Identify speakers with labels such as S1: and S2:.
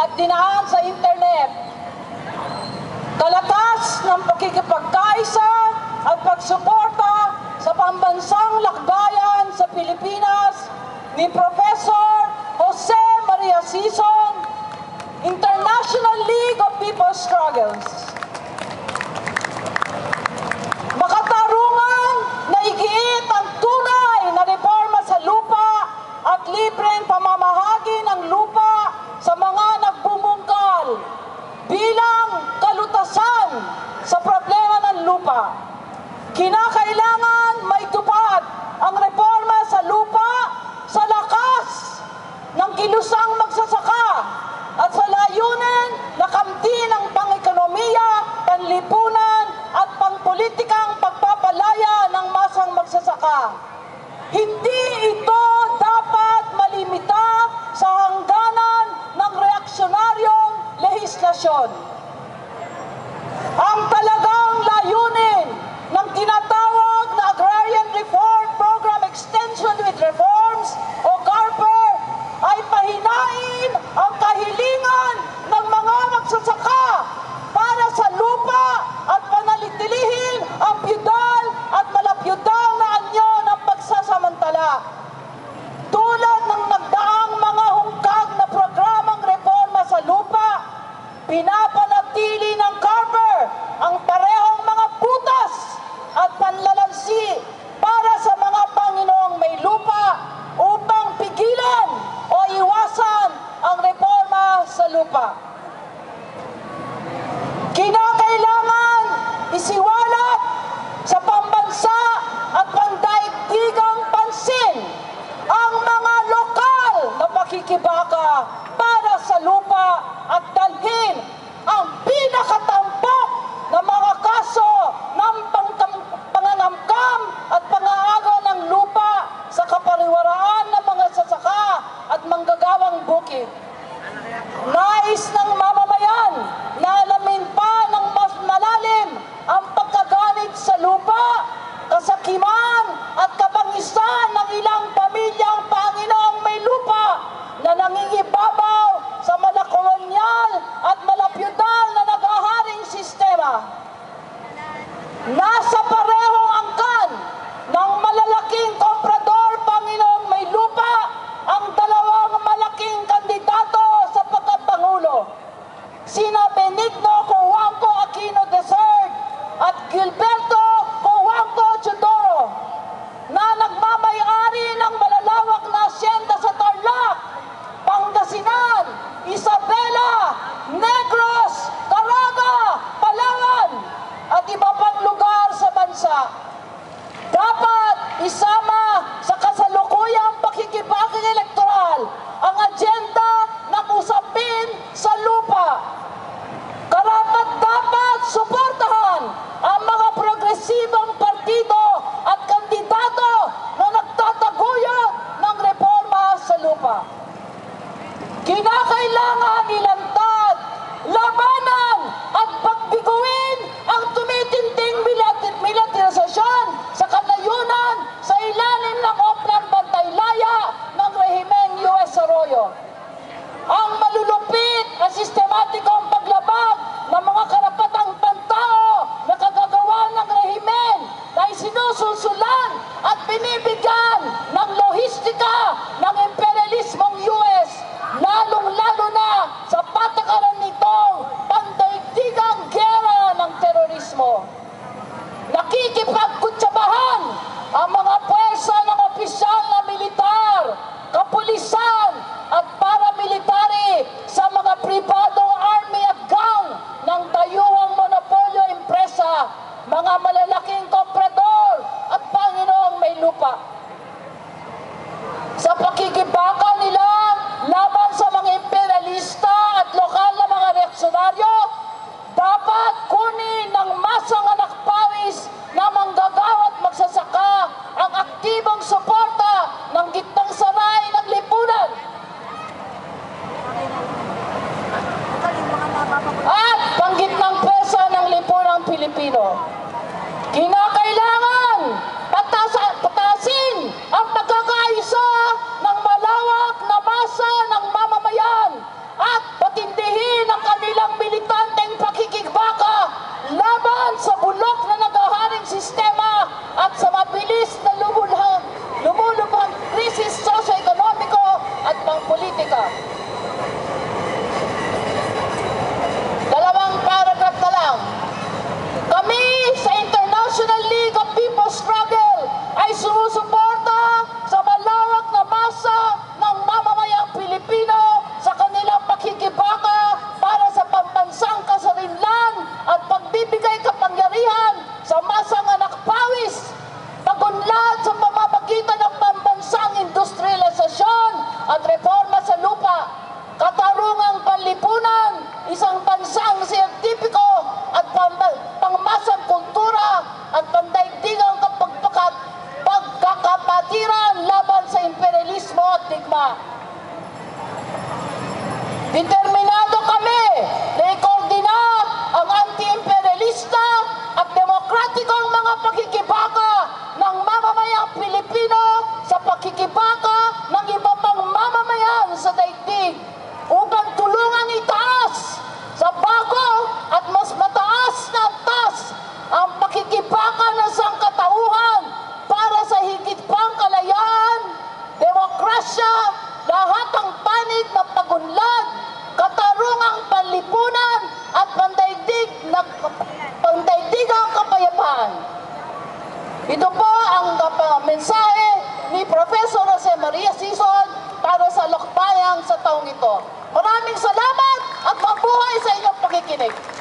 S1: at dinaan sa internet. Kalatas ng pakikipagkaisa at pagsuporta sa pambansang lakbayan sa Pilipinas ni Professor Jose Maria Sison, International League of People's Struggles. Makatarungan na igiit ang tunay na reforma sa lupa at libreng pamamahagi ng lupa sa mga nagbumungkal bilang kalutasan sa problema ng lupa. Kinakailangan maitupad ang reforma sa lupa sa lakas ng kilusang magsasaka at sa layunin na kamtin ang pang-ekonomiya, panlipunan at pangpolitikang pagpapalaya ng masang magsasaka. Hindi ito dapat malimita sa hangganan ng reaksyonaryong lehislasyon. Ang talagang layunin ng tinatawag na Agrarian Reform Program Extension with Reforms o CARPER ay pahinain ang kahilingan ng mga magsasaka para sa lupa at panalitilihin ang piyudal at malapyudal na anyo ng pagsasamantala. Tulad ng nagdaang mga hungkag na programang reforma sa lupa, pinapanatili ng CARPER ang parehong mga butas at panlalansi para sa mga Panginoong may lupa upang pigilan o iwasan ang reforma sa lupa. Kinakailangan isiwalat sa pambansa at pandaigdigang pansin ang mga lokal na pakikibaka para sa lupa at dalhin ang pinakatampok na mga kaso ng pangangamkam at pangaagaw ng lupa sa kapariwaraan ng mga sasaka at manggagawang bukid. Nais ng mamamayan na alamin pa ng mas malalim ang pagkaganit sa lupa, kasakiman at kabangisan ng ilang pamilyang Panginoong may lupa na nangingibabaw sa malakolonyal at malapyudal na nag-aharing sistema. Nasa parehong angkan ng malalaking komprador Panginoong may lupa ang dalawang malaking kandidato sa pagkapangulo, sina Benigno Cojuangco Aquino III at Gilberto Cojuangco Teodoro, na nagmamay-ari ng malalawak na asyenda sa Tarlac, Pangasinan, Isabela, Negros, Caraga, Palawan at iba pang lugar sa bansa. Dapat isama sa kasalukuyang pakikibaking elektoral ang agenda ng usapin sa lupa. Karapat-dapat suportahan ang mga progresibong partido at kandidato na nagtataguyod ng reforma sa lupa. Kinakailangan ilantad, labanan at pagbiguin ang tumitinding militarisasyon sa kanayunan sa ilalim ng Oplan Bantaylaya ng rehimeng U.S. Arroyo. Ang malulupit na sistematikong paglabag ng mga karapatang pantao na kagagawa ng rehimen na isinusulsulan at binibigyan ng lohistika ng imperialismong U.S. lalong-lalo na sa patakaran nitong pandaigdigang gera ng terorismo. Nakikipagkutsabahan ang mga puwersa ng opisyal na militar, kapulisan at paramilitary sa mga pribadong army at gang ng dayuhang monopolyo impresa, mga malalaking komprador at Panginoong may lupa. Sa pakikibaka nila laban sa mga imperialista at lokal na mga reaksyonaryo, dapat kunin ng masang anak pawis na manggagawa at magsasaka ang aktibong suporta ng gitnang saray ng lipunan. paradigma. Determinado kami na i-coordinate ang anti-imperialista at demokratikong mga pakikibaka ng mamamayang Pilipino sa pakikibaka ng iba pang mamamayan sa daigdig upang tulungang itaas sa bago at mas mataas na antas ang pakikibaka ng sangkatauhan para sa higit pang kalayaan, demokrasya, lahat ang panig ng pagunlad, katarungang panlipunan at pandaigdigang kapayapaan. Ito po ang mensahe ni Professor Jose Maria Sison para sa Lokbayang sa taong ito. Maraming salamat at mabuhay sa inyong pakikinig.